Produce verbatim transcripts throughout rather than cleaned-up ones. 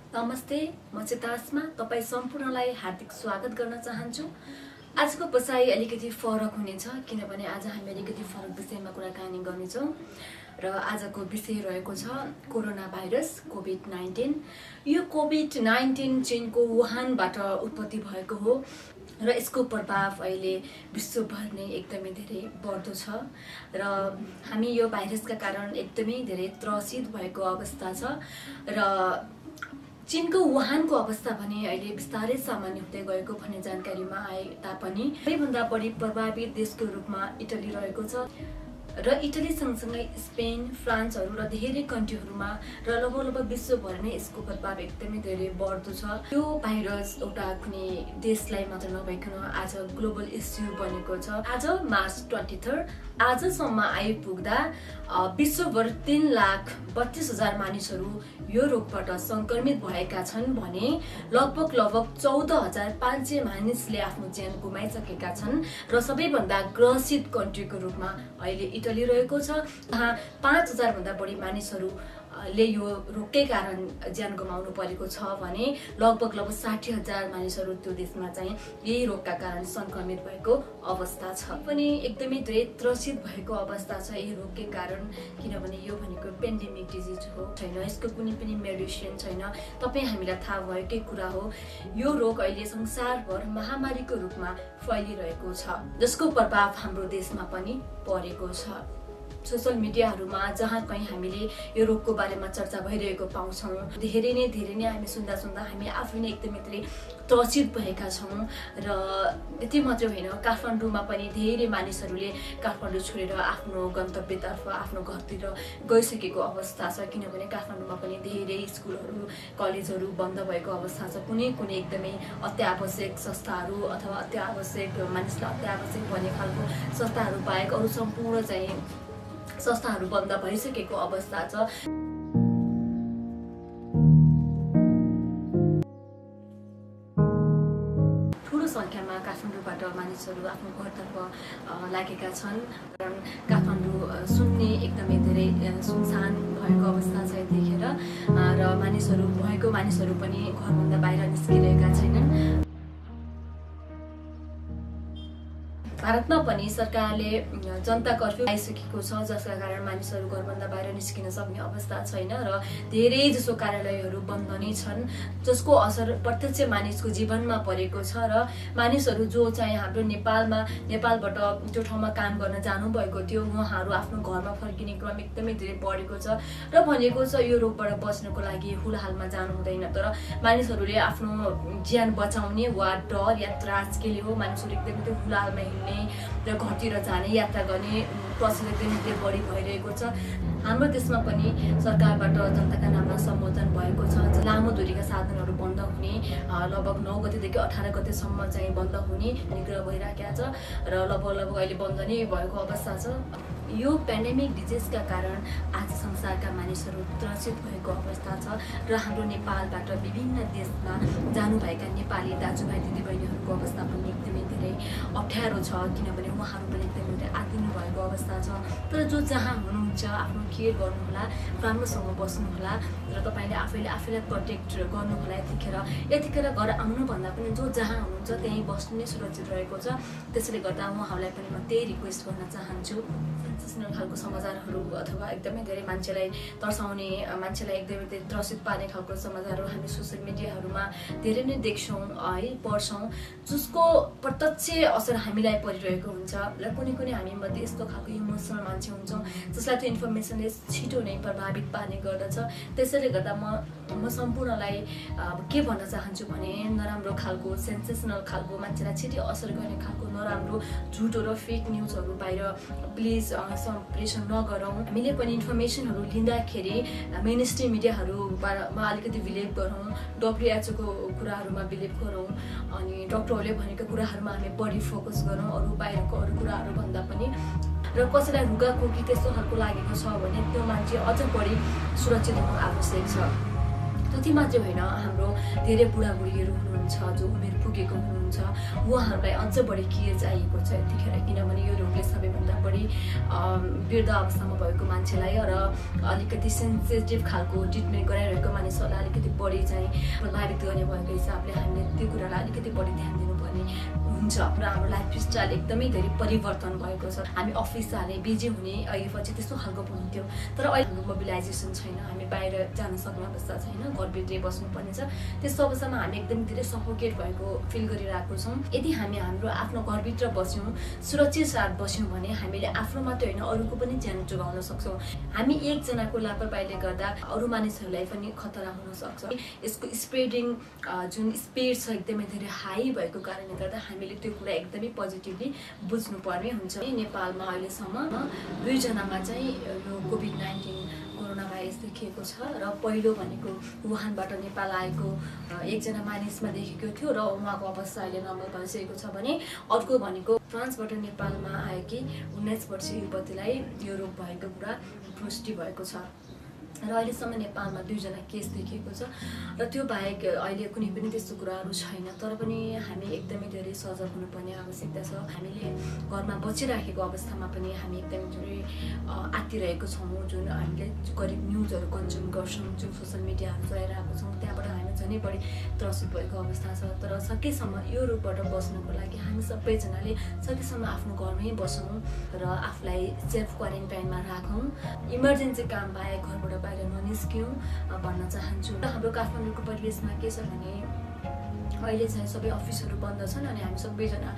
नमस्ते, म चेतासमा तपाईं सम्पूर्णलाई हार्दिक स्वागत गर्न चाहन्छु। आजको बसाइ अलिकति फरक हुनेछ किनभने आज हामी अलिकति फरक विषयमा कुराकानी गर्नेछौँ र आजको विषय रहेको छ कोरोना भाइरस कोभिड नाइन्टीन। यो कोभिड नाइन्टीन चीनको वुहानबाट उत्पत्ति भएको हो र यसको प्रभाव अहिले विश्वभर नै एकदमै धेरै बढ्दो छ र हामी यो भाइरसका कारण एकदमै धेरै त्रसित भएको अवस्था छ र चीनको वुहानको अवस्था भने अहिले बिस्तारै सामान्य हुँदै गएको भन्ने जानकारीमा आए तापनि सबैभन्दा बढी प्रभावित देशको रूपमा इटली रहेको छ र इटली सँगसँगै स्पेन, फ्रान्सहरू र धेरै कन्ट्रीहरूमा र लगभग लगभग विश्वभर नै यसको प्रभाव एकदमै धेरै बढ्दो छ। यो भाइरस एउटा कुनै देशलाई मात्र नभइकन आज ग्लोबल इस्यु बनेको छ। आज मार्च ट्वेन्टी थर्ड आजसम्म आइपुग्दा विश्वभर तीन लाख बत्तीस हजार मानिसहरू यो रोगबाट संक्रमित भएका छन् भने लगभग लगभग चौध हजार पाँच सय मानिसले आफ्नो ज्यान गुमाइसकेका छन् र सबैभन्दा ग्रसित कन्ट्रीको रूपमा अहिले इटली रहेको छ, जहाँ पाँच हजार भन्दा बढी मानिसहरू ले यो रोगकै कारण ज्यान गुमाउनु परेको छ भने लगभग लगभग साठी हजार मानिसहरू त्यो देशमा चाहिँ यही रोगका कारण संक्रमित भएको अवस्था छ। पनि एकदमै धेरै त्रसित भएको अवस्था छ यही रोगकै कारण, किनभने यो भनेको पेन्डेमिक डिजिज हो, छैन यसको कुनै पनि मेडिसिन छैन। तपाईँ हामीलाई थाहा भएकै कुरा हो, यो रोग अहिले संसारभर महामारीको रूपमा फैलिरहेको छ जसको प्रभाव हाम्रो देशमा पनि परेको छ। सोशल मिडियाहरूमा जहाँ कहीँ हामीले यो रोगको बारेमा चर्चा भइरहेको पाउँछौँ, धेरै नै धेरै नै हामी सुन्दा सुन्दा हामी आफै नै एकदमै धेरै त्रसित भएका छौँ र यति मात्रै होइन, काठमाडौँमा पनि धेरै मानिसहरूले काठमाडौँ छोडेर आफ्नो गन्तव्यतर्फ आफ्नो घरतिर गइसकेको अवस्था छ, किनभने काठमाडौँमा पनि धेरै स्कुलहरू कलेजहरू बन्द भएको अवस्था छ। कुनै कुनै एकदमै अत्यावश्यक संस्थाहरू अथवा अत्यावश्यक मानिसलाई अत्यावश्यक भन्ने खालको संस्थाहरू बाहेक अरू सम्पूर्ण चाहिँ संस्थाहरू बन्द भइसकेको अवस्था छ। ठुलो संख्यामा काठमाडौँबाट मानिसहरू आफ्नो घरतर्फ लागेका छन्। काठमाडौँ सुन्ने एकदमै धेरै सुनसान भएको अवस्था छ यतिखेर र मानिसहरू भएको मानिसहरू पनि घरभन्दा बाहिर निस्किरहेका छैनन्। भारतमा पनि सरकारले जनता कर्फ्यू आइसकेको छ जसका कारण मानिसहरू घरभन्दा बाहिर निस्किन सक्ने अवस्था छैन र धेरै जसो कार्यालयहरू बन्द नै छन्, जसको असर प्रत्यक्ष मानिसको जीवनमा परेको छ र मानिसहरू जो चाहिँ हाम्रो नेपालमा नेपालबाट त्यो ठाउँमा काम गर्न जानुभएको थियो उहाँहरू आफ्नो घरमा फर्किने क्रम एकदमै धेरै बढेको छ र भनेको छ यो रोगबाट बच्नको लागि हुलहालमा जानु हुँदैन, तर मानिसहरूले आफ्नो ज्यान बचाउने वा डर या त्रास केले हो मानिसहरू एकदमै त्यो हुलहालमा हिँड्ने र घरतिर जाने यात्रा गर्ने प्रचलन एकदमै बढी भइरहेको छ। हाम्रो देशमा पनि सरकारबाट जनताका नाममा सम्बोधन भएको छ, लामो दूरीका साधनहरू बन्द हुने, लगभग नौ गतेदेखि अठार गतेसम्म चाहिँ बन्द हुने निग्रह भइराखेको छ र लगभग लगभग अहिले बन्द नै भएको अवस्था छ। यो पेन्डेमिक डिजिजका कारण आज संसारका मानिसहरू त्रसित भएको अवस्था छ र हाम्रो नेपालबाट विभिन्न देशमा जानुभएका नेपाली दाजुभाइ दिदीबहिनीहरूको अवस्था पनि एकदमै धेरै अप्ठ्यारो छ, किनभने उहाँहरू पनि एकदमै धेरै आत्तिनु भएको अवस्था छ। तर जो जहाँ हुनुहुन्छ आफ्नो केयर गर्नुहोला, राम्रोसँग बस्नुहोला र तपाईँले आफैले आफैलाई प्रोटेक्ट गर्नुहोला। यतिखेर यतिखेर घर आउनुभन्दा पनि जो जहाँ हुनुहुन्छ त्यहीँ बस्नु नै सुरक्षित रहेको छ। त्यसैले गर्दा उहाँहरूलाई पनि म त्यही रिक्वेस्ट गर्न चाहन्छु। सेन्सेसनल खालको समाचारहरू अथवा एकदमै धेरै मान्छेलाई तर्साउने, मान्छेलाई एकदमै धेरै त्रसित पार्ने खालको समाचारहरू हामी सोसियल मिडियाहरूमा धेरै नै देख्छौँ है, पढ्छौँ, जसको प्रत्यक्ष असर हामीलाई परिरहेको हुन्छ र कुनै कुनै हामी मध्ये यस्तो खालको इमोसनल मान्छे हुन्छौँ जसलाई त्यो इन्फर्मेसनले छिटो नै प्रभावित पार्ने गर्दछ। त्यसैले गर्दा म म सम्पूर्णलाई के भन्न चाहन्छु भने नराम्रो खालको सेन्सेसनल खालको मान्छेलाई छिटै असर गर्ने खालको नराम्रो झुटो र फेक न्युजहरू बाहिर प्लिज प्रेसन नगरौँ। हामीले पनि इन्फर्मेसनहरू लिँदाखेरि मेन स्ट्रिम मिडियाहरूमा अलिकति बिलिभ गरौँ, डब्लुएचओको कुराहरूमा बिलिभ गरौँ अनि डक्टरहरूले भनेको कुराहरूमा हामी बढी फोकस गरौँ अरू बाहिरको अरू कुराहरू भन्दा पनि। र कसैलाई रुगाखोकी त्यस्तो खालको लागेको छ भने त्यो मान्छे अझ बढी सुरक्षित हुनु आवश्यक छ। त्यो कति मात्रै होइन हाम्रो धेरै बुढाबुढीहरू हुनुहुन्छ जो उमेर पुगेको हुनुहुन्छ उहाँहरूलाई अझ बढी केयर चाहिएको छ यतिखेर किनभने यो रोगले सबैभन्दा बढी वृद्ध अवस्थामा भएको मान्छेलाई र अलिकति सेन्सिटिभ खालको ट्रिटमेन्ट गराइरहेको मानिसहरूलाई अलिकति बढी चाहिँ प्रभावित गर्ने भएको हिसाबले हामीले त्यो कुरालाई अलिकति बढी ध्यान दिनुपर्ने हुन्छ र हाम्रो लाइफस्टाइल एकदमै धेरै परिवर्तन भएको छ हामी अफिस जाने बिजी हुने अहिलेपछि त्यस्तो खालको हुन्थ्यो तर अहिले मोबिलाइजेसन छैन हामी बाहिर जान सक्ने अवस्था छैन घरभित्रै बस्नुपर्ने छ त्यस्तो अवस्थामा हामी एकदम धेरै सफोकेट भएको फिल गरिरहेको छौँ यदि हामी हाम्रो आफ्नो घरभित्र बस्यौँ सुरक्षित साथ बस्यौँ भने हामीले आफ्नो मात्रै होइन अरूको पनि ज्यान जोगाउन सक्छौँ हामी एकजनाको लापरवाहीले गर्दा अरू मानिसहरूलाई पनि खतरा हुन सक्छ यसको स्प्रेडिङ जुन स्पिड छ एकदमै धेरै हाई भएको कारणले गर्दा हामीले त्यो कुरा एकदमै पोजिटिभली बुझ्नुपर्ने हुन्छ नेपालमा अहिलेसम्म दुईजनामा चाहिँ यो कोभिड नाइन्टिन कोरोना भाइरस देखिएको छ र पहिलो भनेको वुहानबाट नेपाल आएको एकजना मानिसमा देखेको थियो र उहाँको अवस्था अहिले नर्मल भइसकेको छ भने अर्को भनेको फ्रान्सबाट नेपालमा आएकी उन्नाइस वर्षीय युवतीलाई यो रोग भएको कुरा पुष्टि भएको छ र अहिलेसम्म नेपालमा दुईजना केस देखिएको छ र त्यो बाहेक अहिले कुनै पनि त्यस्तो कुराहरू छैन तर पनि हामी एकदमै धेरै सजग हुनुपर्ने आवश्यकता छ हामीले घरमा बसिराखेको अवस्थामा पनि हामी एकदमै धेरै आत्तिरहेको छौँ जुन हामीले करिब न्युजहरू कन्ज्युम गर्छौँ जुन सोसियल मिडियाहरू चलाइरहेको छौँ त्यहाँबाट हामी झनै बढी त्रसित भएको अवस्था छ तर सकेसम्म यो रोगबाट बस्नको लागि हामी सबैजनाले सकेसम्म आफ्नो घरमै बसौँ र आफूलाई सेल्फ क्वारेन्टाइनमा राखौँ इमर्जेन्सी काम बाहेक घरबाट बाहिर ननिस्क्यौँ भन्न चाहन्छु र हाम्रो काठमाडौँको परिवेशमा के छ भने अहिले चाहिँ सबै अफिसहरू बन्द छन् अनि हामी सबैजना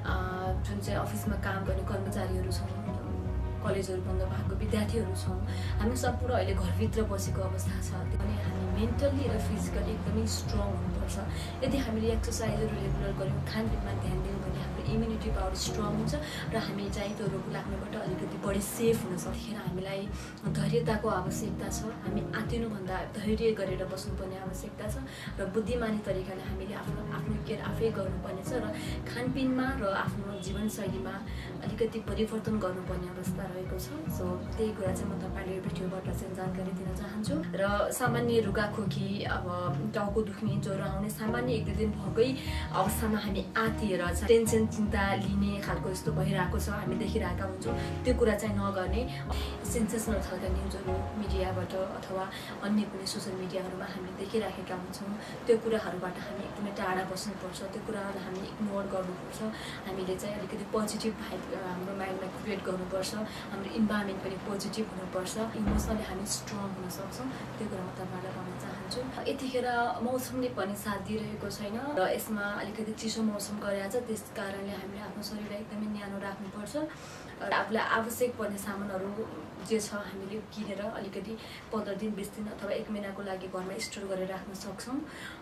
जुन चाहिँ अफिसमा काम गर्ने कर्मचारीहरू छौँ कलेजहरू बन्द भएको विद्यार्थीहरू छौँ हामी सम्पूर्ण अहिले घरभित्र बसेको अवस्था छ अनि हामी मेन्टल्ली र फिजिकली एकदमै स्ट्रङ हुनुपर्छ यदि हामीले एक्सर्साइजहरू रेगुलर गऱ्यौँ खानपिनमा ध्यान दियौँ भने हाम्रो इम्युनिटी पावर स्ट्रङ हुन्छ र हामी चाहिँ त्यो रोग लाग्नबाट अलिकति बढी सेफ हुन सक्छ हामीलाई धैर्यताको आवश्यकता छ हामी आत्तिनुभन्दा धैर्य गरेर बस्नुपर्ने आवश्यकता छ र बुद्धिमानी तरिकाले हामीले आफ्नो आफ्नो केयर आफै गर्नुपर्ने छ र खानपिनमा र आफ्नो जीवनशैलीमा अलिकति परिवर्तन गर्नुपर्ने अवस्था रहेको छ सो त्यही कुरा चाहिँ म तपाईँले यो भिडियोबाट चाहिँ जानकारी दिन चाहन्छु र सामान्य रुगाखोकी अब टाउको दुख्ने ज्वरो आउने सामान्य एक दुई दिन भएकै अवस्थामा हामी आत्तिएर टेन्सन चिन्ता लिने खालको यस्तो भइरहेको छ हामी देखिरहेका हुन्छौँ त्यो कुरा चाहिँ नगर्ने सेन्सेसनल खालका न्युजहरू मिडियाबाट अथवा अन्य कुनै सोसियल मिडियाहरूमा हामीले देखिराखेका हुन्छौँ त्यो कुराहरूबाट हामी एकदमै टाढा बस्नुपर्छ त्यो कुराहरूलाई हामी इग्नोर गर्नुपर्छ हामीले चाहिँ अलिकति पोजिटिभ भाइब हाम्रो माइन्डमा क्रिएट गर्नुपर्छ हाम्रो इन्भाइरोमेन्ट पनि पोजिटिभ हुनुपर्छ इमोसनली हामी स्ट्रङ हुन सक्छौँ त्यो कुरा म तपाईँलाई भन्न चाहन्छु यतिखेर मौसमले पनि साथ दिइरहेको छैन र यसमा अलिकति चिसो मौसम गइरहेको छ त्यस कारणले हामीले आफ्नो शरीरलाई एकदमै न्यानो राख्नुपर्छ र आफूलाई आवश्यक पर्ने सामानहरू जे छ हामीले किनेर अलिकति पन्ध्र दिन बिस दिन अथवा एक महिनाको लागि घरमा स्टोर गरेर राख्न सक्छौँ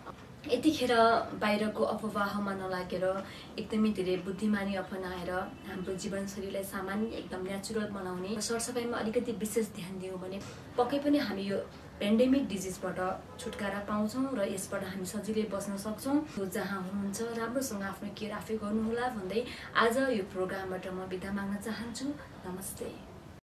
यतिखेर बाहिरको अफवाहमा नलागेर एकदमै धेरै बुद्धिमानी अपनाएर हाम्रो जीवनशैलीलाई सामान्य एकदम नेचुरल बनाउने सरसफाइमा अलिकति विशेष ध्यान दियौँ भने पक्कै पनि हामी यो पेन्डेमिक डिजिजबाट छुटकारा पाउँछौँ र यसबाट हामी सजिलै बस्न सक्छौँ जहाँ हुनुहुन्छ राम्रोसँग आफ्नो केयर आफै गर्नुहोला भन्दै आज यो प्रोग्रामबाट म बिदा माग्न चाहन्छु नमस्ते।